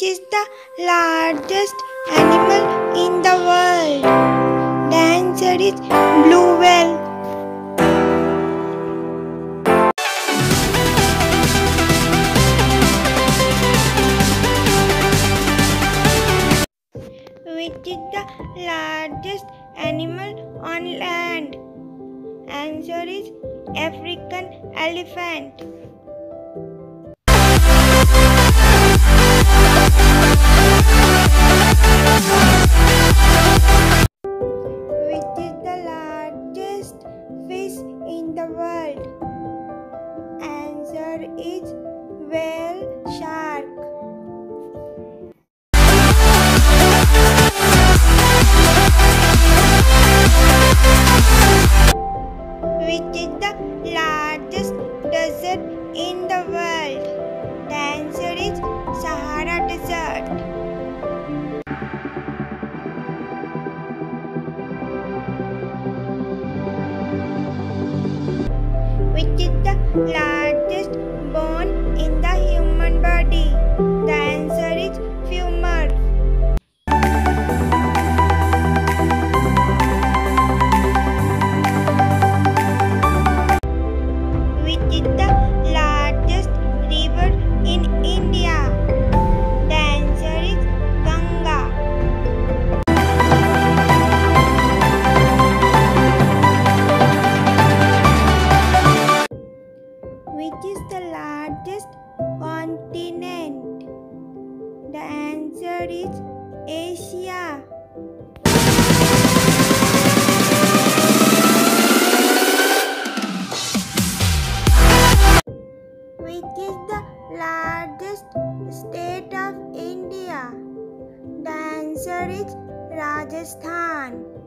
Which is the largest animal in the world? The answer is blue whale. Which is the largest animal on land? Answer is African elephant. Which is the largest fish in the world? Answer is whale shark. Which is the largest desert in the world? The answer is Sahara desert. Which is the largest bone in the human body? The answer is femur. Which is the largest river in India? The answer is Ganga. Which is the largest continent? The answer is Asia. Which is the largest state of India? The answer is Rajasthan.